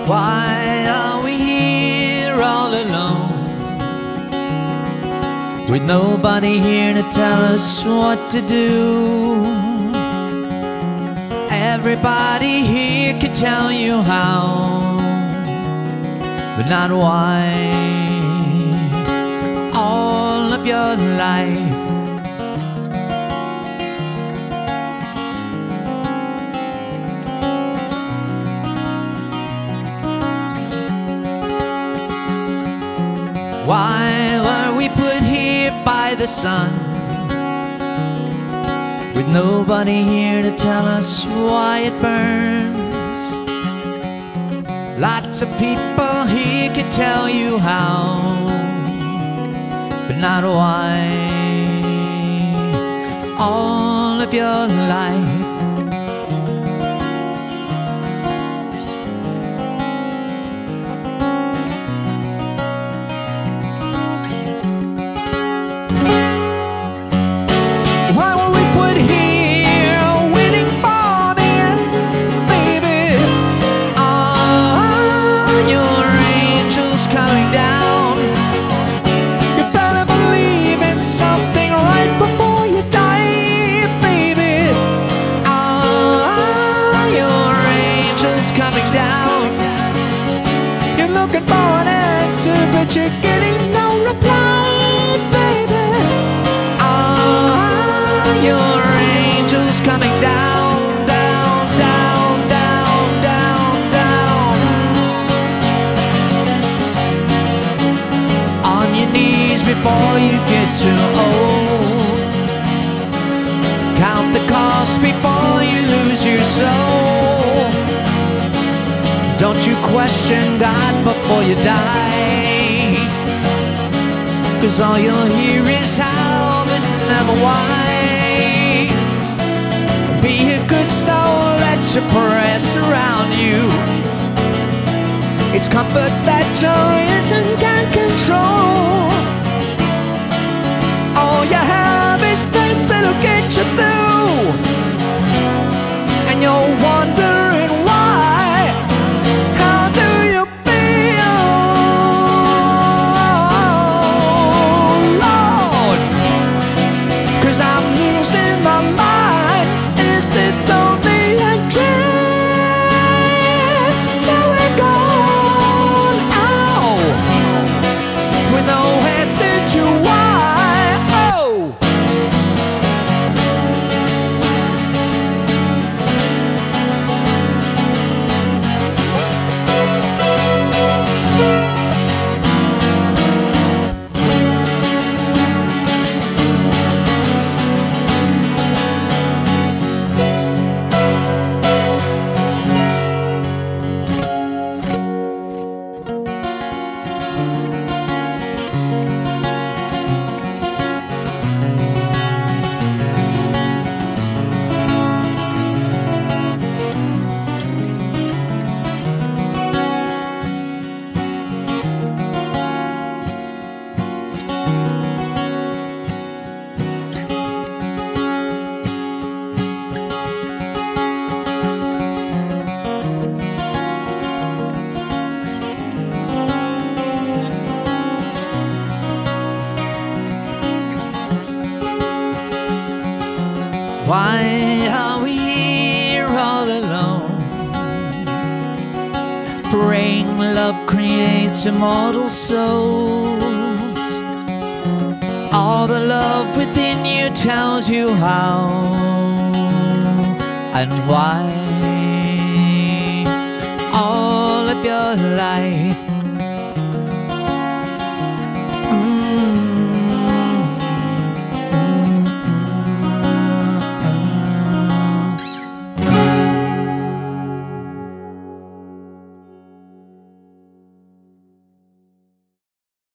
Why are we here all alone, with nobody here to tell us what to do? Everybody here can tell you how, but not why. All of your life why were we put here by the sun, with nobody here to tell us why it burns? Lots of people here can tell you how, but not why. All of your life but you're getting no reply, baby. Your angel's coming down, down, down, down, down, down. On your knees before you get too old. Count the cost before you lose your soul. Don't you question God before you die, 'cause all you'll hear is how but never why. Be a good soul, let your press around you. It's comfort that joy isn't can control. All you have is faith that'll get you through, and you're wondering why. I'm losing my mind. Is this only a dream till we're gone? Oh, with no answer to why. Oh, why are we here all alone, praying love creates immortal souls? All the love within you tells you how and why. All of your life